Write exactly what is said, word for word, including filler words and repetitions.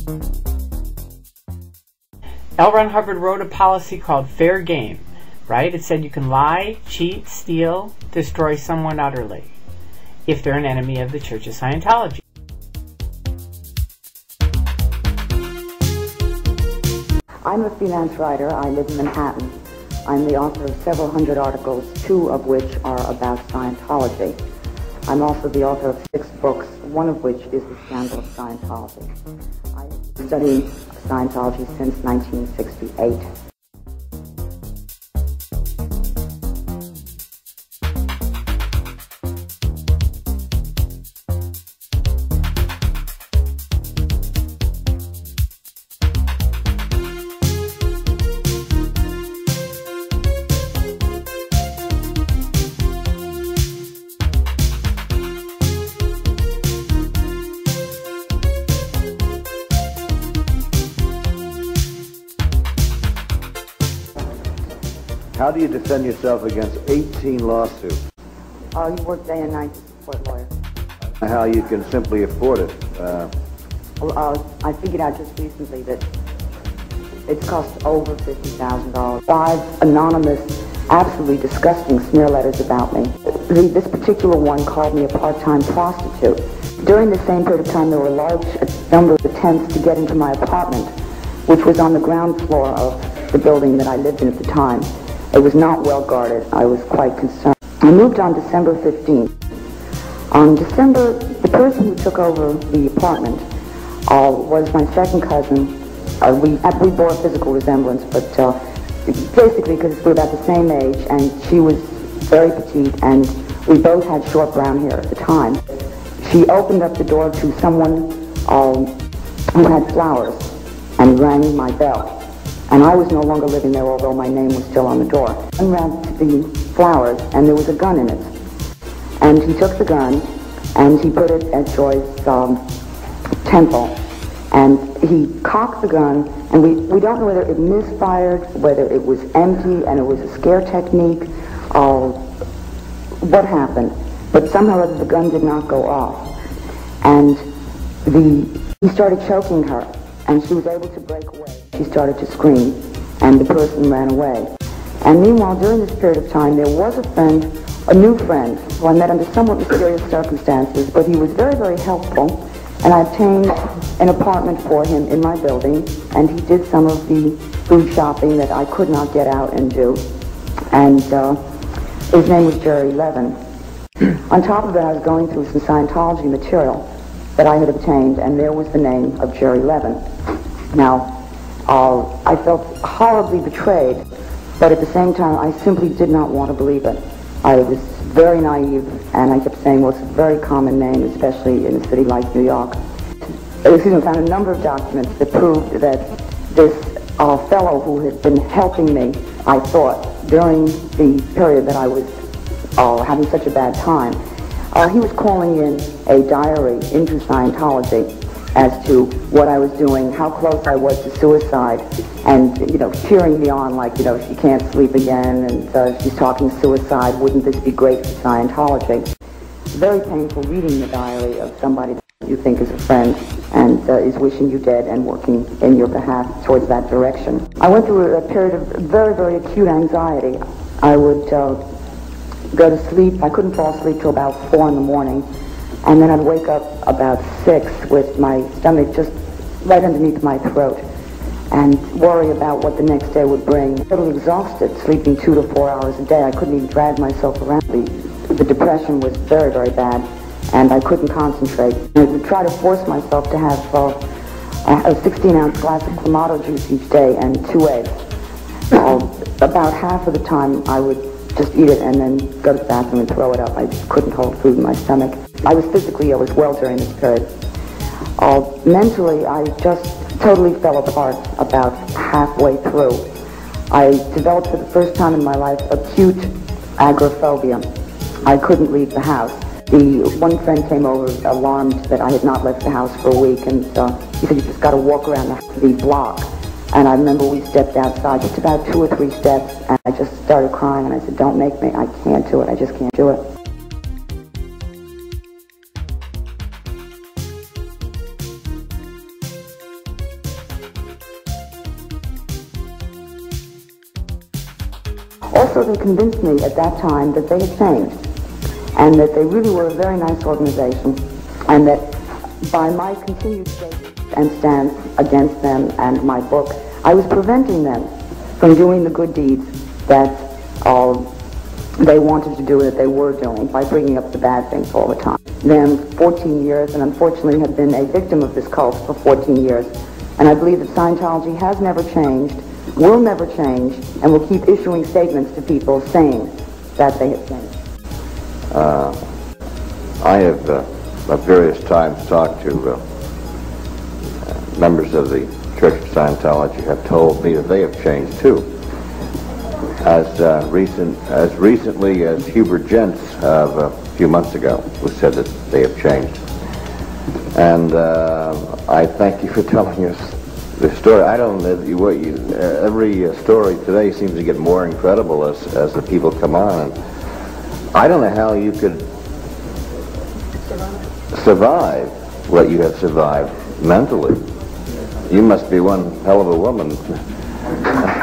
L. Ron Hubbard wrote a policy called fair game, right? It said you can lie, cheat, steal, destroy someone utterly if they're an enemy of the Church of Scientology. I'm a freelance writer. I live in Manhattan. I'm the author of several hundred articles, two of which are about Scientology. I'm also the author of six books, one of which is The Scandal of Scientology. I've studied Scientology since nineteen sixty-eight. How do you defend yourself against eighteen lawsuits? Uh, you work day and night to support lawyers. How you can simply afford it? Uh, well, uh, I figured out just recently that it's cost over fifty thousand dollars. Five anonymous, absolutely disgusting smear letters about me. The, this particular one called me a part-time prostitute. During the same period of time, there were a large number of attempts to get into my apartment, which was on the ground floor of the building that I lived in at the time. It was not well guarded. I was quite concerned. I moved on December fifteenth. On December, the person who took over the apartment uh, was my second cousin. Uh, we, we bore a physical resemblance, but uh, basically because we're about the same age, and she was very petite, and we both had short brown hair at the time. She opened up the door to someone um, who had flowers and rang my bell. And I was no longer living there, although my name was still on the door. I unwrapped the flowers, and there was a gun in it. And he took the gun, and he put it at Joy's um, temple. And he cocked the gun, and we, we don't know whether it misfired, whether it was empty, and it was a scare technique, or what happened. But somehow or other, the gun did not go off. And the, he started choking her, and she was able to break away. She started to scream, and the person ran away. And meanwhile, during this period of time, there was a friend, a new friend, who I met under somewhat mysterious circumstances, but he was very, very helpful, and I obtained an apartment for him in my building, and he did some of the food shopping that I could not get out and do. And uh, his name was Jerry Levin. On top of that, I was going through some Scientology material that I had obtained, and there was the name of Jerry Levin. Now, uh, I felt horribly betrayed, but at the same time, I simply did not want to believe it. I was very naive, and I kept saying, well, it's a very common name, especially in a city like New York. Excuse me, I found a number of documents that proved that this uh, fellow who had been helping me, I thought, during the period that I was uh, having such a bad time, uh, he was calling in a diary into Scientology as to what I was doing, how close I was to suicide, and, you know, cheering me on like, you know, she can't sleep again, and uh, she's talking suicide, wouldn't this be great for Scientology? Very painful reading the diary of somebody that you think is a friend and uh, is wishing you dead and working in your behalf towards that direction. I went through a period of very, very acute anxiety. I would uh, go to sleep. I couldn't fall asleep till about four in the morning. And then I'd wake up about six with my stomach just right underneath my throat and worry about what the next day would bring. Totally exhausted, sleeping two to four hours a day. I couldn't even drag myself around. The, the depression was very, very bad, and I couldn't concentrate. I would try to force myself to have uh, a sixteen ounce glass of Clamato juice each day and two eggs. Uh, about half of the time I would just eat it and then go to the bathroom and throw it up. I just couldn't hold food in my stomach. I was physically ill as well during this period. Uh, mentally, I just totally fell apart about halfway through. I developed for the first time in my life acute agoraphobia. I couldn't leave the house. The one friend came over alarmed that I had not left the house for a week, and uh, he said, you just got to walk around the, the block. And I remember we stepped outside, just about two or three steps, and I just started crying, and I said, don't make me, I can't do it, I just can't do it. Also, they convinced me at that time that they had changed, and that they really were a very nice organization, and that by my continued statement and stance against them and my book, I was preventing them from doing the good deeds that uh, they wanted to do, that they were doing, by bringing up the bad things all the time. Then fourteen years, and unfortunately have been a victim of this cult for fourteen years, and I believe that Scientology has never changed, will never change, and will keep issuing statements to people saying that they have changed. Uh, I have uh, at various times talked to uh, members of the Church of Scientology have told me that they have changed too. As uh, recent as recently as Hubert Gents of uh, a few months ago, who said that they have changed. And uh, I thank you for telling us the story. I don't know what you. Uh, every uh, story today seems to get more incredible as as the people come on. And I don't know how you could survive what you have survived mentally. You must be one hell of a woman.